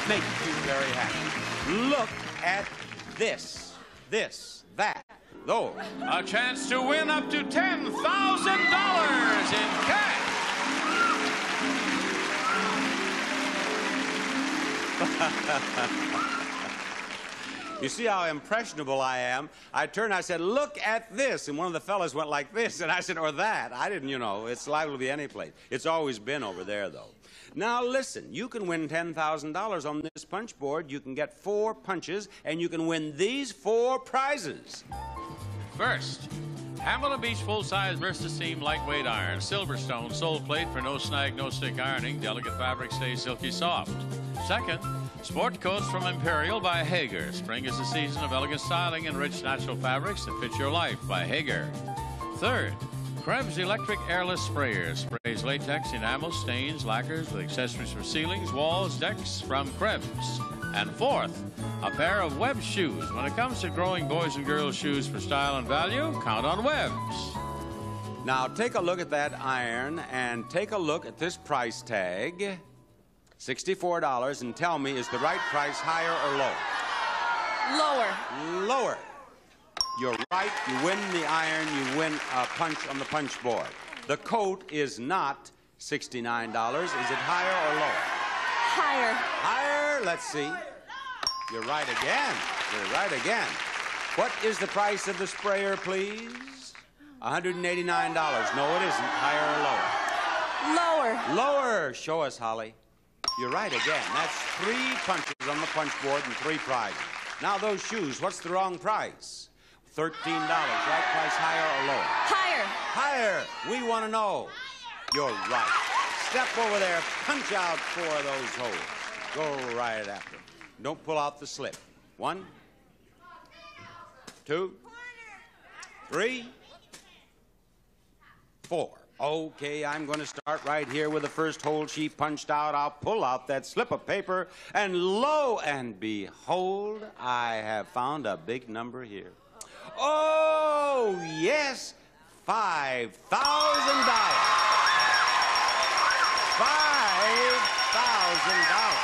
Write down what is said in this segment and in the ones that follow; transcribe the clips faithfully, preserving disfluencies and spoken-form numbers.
make you very happy. Look at this, this, that, those. A chance to win up to ten thousand dollars in cash. You see how impressionable I am? I turned, I said, look at this. And one of the fellas went like this, and I said, or that. I didn't, you know, it's liable to be any place. It's always been over there, though. Now, listen, you can win ten thousand dollars on this punch board. You can get four punches, and you can win these four prizes. First, Hamilton Beach full-size Versaseam lightweight iron, Silverstone sole plate for no snag, no stick ironing. Delicate fabric stays silky soft. Second, sport coats from Imperial by Hager. Spring is the season of elegant styling and rich natural fabrics that fit your life by Hager. Third, Krebs electric airless sprayer. Sprays latex, enamel, stains, lacquers with accessories for ceilings, walls, decks from Krebs. And fourth, a pair of Webb shoes. When it comes to growing boys and girls shoes for style and value, count on Webb's. Now, take a look at that iron and take a look at this price tag. sixty-four dollars, and tell me, is the right price higher or lower? Lower. Lower. You're right. You win the iron. You win a punch on the punch board. The coat is not sixty-nine dollars. Is it higher or lower? Higher. Higher. Let's see. You're right again. You're right again. What is the price of the sprayer, please? one hundred eighty-nine dollars. No, it isn't. Higher or lower? Lower. Lower. Show us, Holly. You're right again. That's three punches on the punch board and three prizes. Now, those shoes, what's the wrong price? thirteen dollars. Right price higher or lower? Higher. Higher. We want to know. You're right. Step over there. Punch out four of those holes. Go right after. Don't pull out the slip. One, two, three, four. Okay, I'm going to start right here with the first hole she punched out. I'll pull out that slip of paper, and lo and behold, I have found a big number here. Oh, yes, five thousand dollars. five thousand dollars.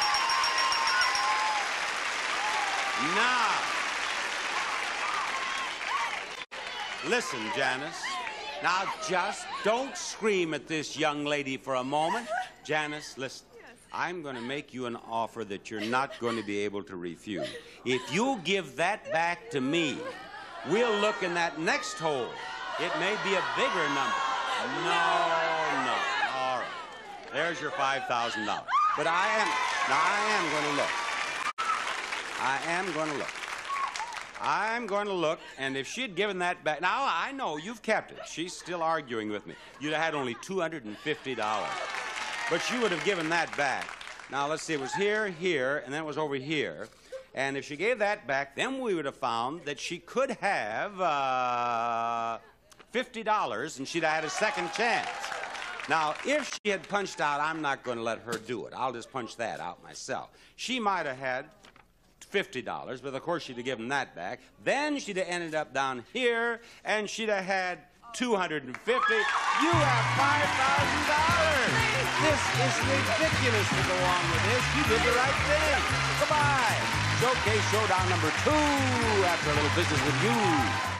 Now, listen, Janice. Now, just don't scream at this young lady for a moment. Janice, listen. I'm going to make you an offer that you're not going to be able to refuse. If you give that back to me, we'll look in that next hole. It may be a bigger number. No, no. All right. There's your five thousand dollars. But I am, now I am going to look. I am going to look. I'm going to look, and if she'd given that back, now I know you've kept it. She's still arguing with me. You'd have had only two hundred fifty dollars. But she would have given that back. Now, let's see, it was here, here, and then it was over here. And if she gave that back, then we would have found that she could have uh, fifty dollars, and she'd have had a second chance. Now, if she had punched out, I'm not going to let her do it. I'll just punch that out myself. She might have had fifty dollars, but of course she'd have given that back. Then she'd have ended up down here, and she'd have had two hundred fifty. You have five thousand dollars. This is ridiculous to go on with this. You did the right thing. Goodbye. Showcase Showdown number two after a little business with you.